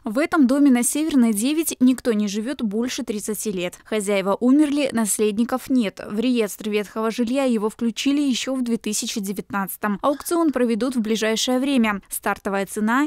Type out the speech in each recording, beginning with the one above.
В этом доме на Северной 9 никто не живет больше 30 лет. Хозяева умерли, наследников нет. В реестр ветхого жилья его включили еще в 2019-м. Аукцион проведут в ближайшее время. Стартовая цена –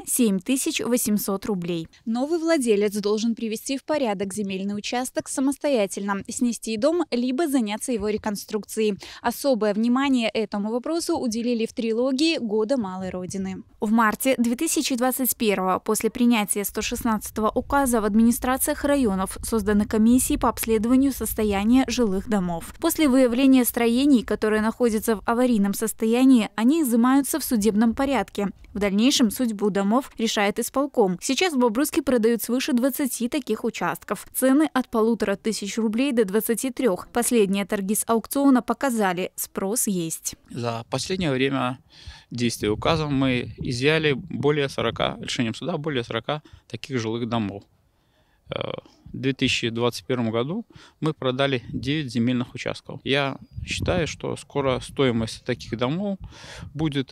7800 рублей. Новый владелец должен привести в порядок земельный участок самостоятельно, снести дом, либо заняться его реконструкцией. Особое внимание этому вопросу уделили в трилогии «Года малой Родины». В марте 2021-го, после принятия 116-го указа, в администрациях районов созданы комиссии по обследованию состояния жилых домов. После выявления строений, которые находятся в аварийном состоянии, они изымаются в судебном порядке. В дальнейшем судьбу домов решает исполком. Сейчас в Бобруйске продают свыше 20 таких участков. Цены от 1500 рублей до 23. Последние торги с аукциона показали – спрос есть. За последнее время действия указа мы изъяли решением суда более 40 таких жилых домов. В 2021 году мы продали 9 земельных участков. Я считаю, что скоро стоимость таких домов будет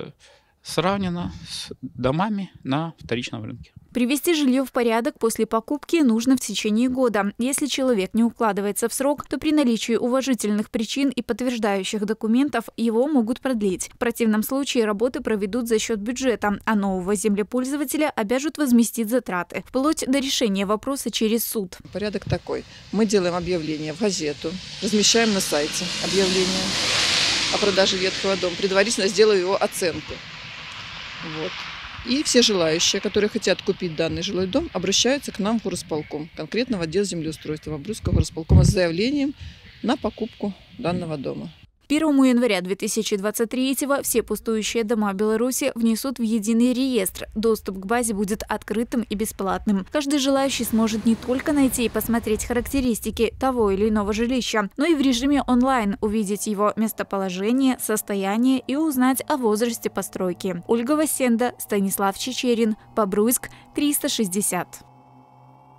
сравнена с домами на вторичном рынке. Привести жилье в порядок после покупки нужно в течение года. Если человек не укладывается в срок, то при наличии уважительных причин и подтверждающих документов его могут продлить. В противном случае работы проведут за счет бюджета, а нового землепользователя обяжут возместить затраты, вплоть до решения вопроса через суд. Порядок такой. Мы делаем объявление в газету, размещаем на сайте объявление о продаже ветхого дома, предварительно сделаю его оценку. Вот. И все желающие, которые хотят купить данный жилой дом, обращаются к нам в горосполком, конкретно в отдел землеустройства Бобруйского горосполкома с заявлением на покупку данного дома. 1 января 2023-го все пустующие дома Беларуси внесут в единый реестр. Доступ к базе будет открытым и бесплатным. Каждый желающий сможет не только найти и посмотреть характеристики того или иного жилища, но и в режиме онлайн увидеть его местоположение, состояние и узнать о возрасте постройки. Ольга Васенда, Станислав Чечерин, Бобруйск, 360.